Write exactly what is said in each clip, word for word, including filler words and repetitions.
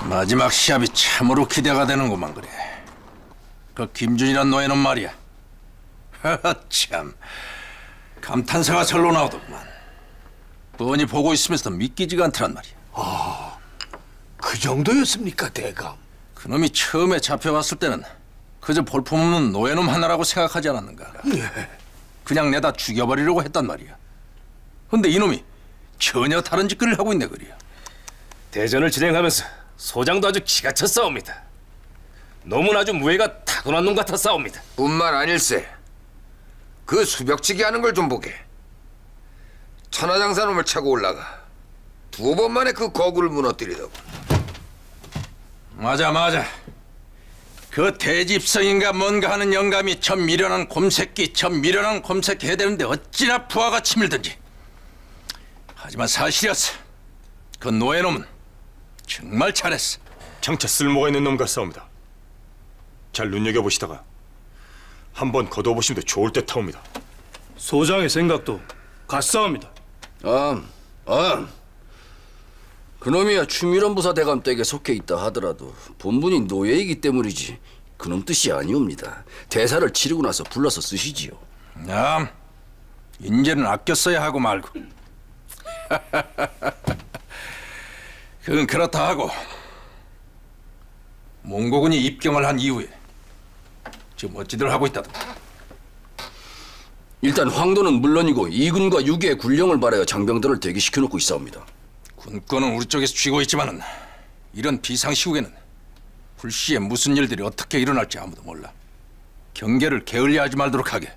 마지막 시합이 참으로 기대가 되는구만. 그래. 그 김준이란 노예는 말이야. 하하, 참 감탄사가 절로 나오더구만. 뻔히 보고 있으면서 믿기지가 않더란 말이야. 아, 그 정도였습니까, 대감? 그놈이 처음에 잡혀왔을 때는 그저 볼품없는 노예놈 하나라고 생각하지 않았는가? 예. 그냥 내다 죽여버리려고 했단 말이야. 근데 이놈이 전혀 다른 짓거리를 하고 있네 그려. 대전을 진행하면서 소장도 아주 기가 찼사옵니다. 놈은 아주 무예가 타고난 놈 같아 싸웁니다. 뿐만 아닐세. 그 수벽치기 하는 걸 좀 보게. 천하장사 놈을 차고 올라가 두 번 만에 그 거구를 무너뜨리더군. 맞아 맞아. 그 대집성인가 뭔가 하는 영감이 저 미련한 곰새끼 저 미련한 곰새끼 해야 되는데 어찌나 부하가 치밀든지. 하지만 사실이었어. 그 노예놈은 정말 잘했어. 장차 쓸모가 있는 놈 같사옵니다. 잘 눈여겨보시다가 한번 거둬보시면 좋을 듯 하옵니다. 소장의 생각도 같사옵니다. 암, 암. 그놈이야 추미란 부사 대감 댁에 속해 있다 하더라도 본분이 노예이기 때문이지 그놈 뜻이 아니옵니다. 대사를 치르고 나서 불러서 쓰시지요. 야, 인제는 아껴 써야 하고 말고. 그건 그렇다 하고 몽고군이 입경을 한 이후에 지금 어찌들 하고 있다던가. 일단 황도는 물론이고 이군과 유계의 군령을 바라여 장병들을 대기시켜놓고 있사옵니다. 군권은 우리 쪽에서 쥐고 있지만은 이런 비상시국에는 불시에 무슨 일들이 어떻게 일어날지 아무도 몰라. 경계를 게을리하지 말도록 하게.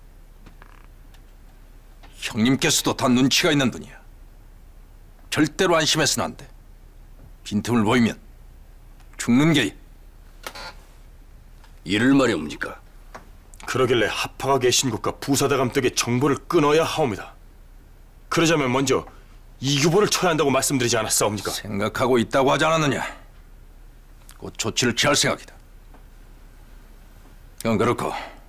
형님께서도 다 눈치가 있는 분이야. 절대로 안심해서는 안 돼. 빈틈을 보이면 죽는 게. 이를 말이옵니까? 그러길래 하파가 계신 곳과 부사대감 댁의 정보를 끊어야 하옵니다. 그러자면 먼저 이규보를 쳐야 한다고 말씀드리지 않았사옵니까? 생각하고 있다고 하지 않았느냐? 곧 조치를 취할 생각이다. 그건 그렇고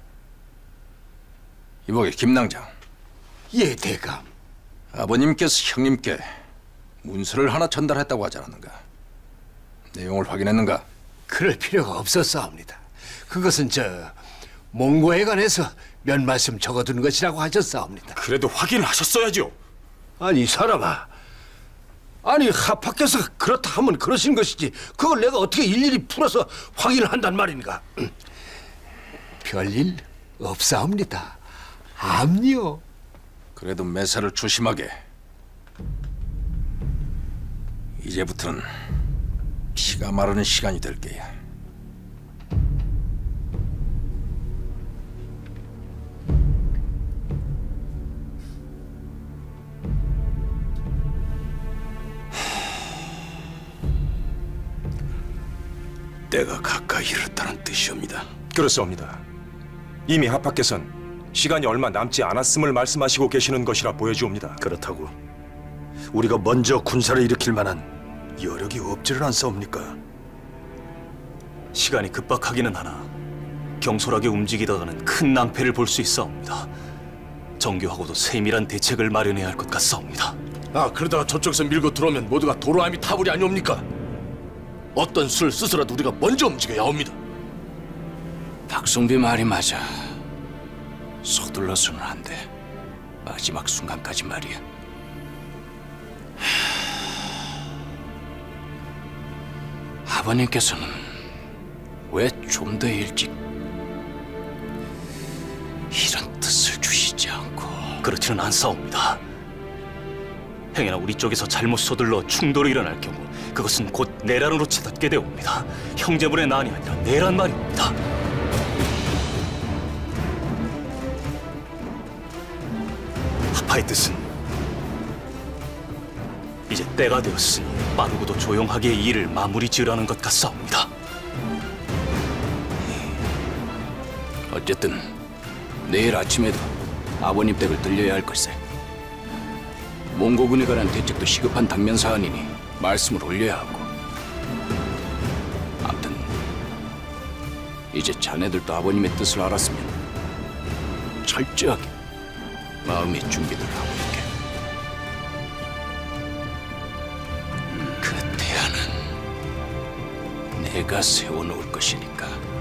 이보게 김낭장. 예, 대감. 아버님께서 형님께 문서를 하나 전달했다고 하지 않았는가? 내용을 확인했는가? 그럴 필요가 없었사옵니다. 그것은 저 몽고에 관해서 몇 말씀 적어두는 것이라고 하셨사옵니다. 그래도 확인하셨어야죠. 아니 사람아, 아니 하파께서 그렇다 하면 그러신 것이지 그걸 내가 어떻게 일일이 풀어서 확인을 한단 말인가? 별일 없사옵니다. 암요. 그래도 매사를 조심하게. 이제부터는 피가 마르는 시간이 될 게야. 때가 가까이 이르다는 뜻이옵니다. 그렇사옵니다. 이미 하파께서는 시간이 얼마 남지 않았음을 말씀하시고 계시는 것이라 보여주옵니다. 그렇다고 우리가 먼저 군사를 일으킬 만한 여력이 없지를 않사옵니까? 시간이 급박하기는 하나 경솔하게 움직이다가는 큰 낭패를 볼 수 있사옵니다. 정교하고도 세밀한 대책을 마련해야 할 것 같사옵니다. 아, 그러다가 저쪽에서 밀고 들어오면 모두가 도로함이 타불이 아니옵니까? 어떤 수를 쓰서라도 우리가 먼저 움직여야 합니다. 박성비 말이 맞아. 서둘러서는 안 돼. 마지막 순간까지 말이야. 하... 아버님께서는 왜 좀 더 일찍 이런 뜻을 주시지 않고? 그렇지는 않사옵니다. 행여나 우리 쪽에서 잘못 서둘러 충돌이 일어날 경우 그것은 곧 내란으로 치닫게 되옵니다. 형제분의 난이 아니라 내란 말입니다. 하파의 뜻은 이제 때가 되었으니 빠르고도 조용하게 이 일을 마무리 지으라는 것 같사옵니다. 어쨌든 내일 아침에도 아버님 댁을 들려야 할 걸세. 몽고군에 관한 대책도 시급한 당면 사안이니 말씀을 올려야 하고. 아무튼 이제 자네들도 아버님의 뜻을 알았으면 철저하게 마음의 준비를 하고 있게. 그 대안은 내가 세워놓을 것이니까.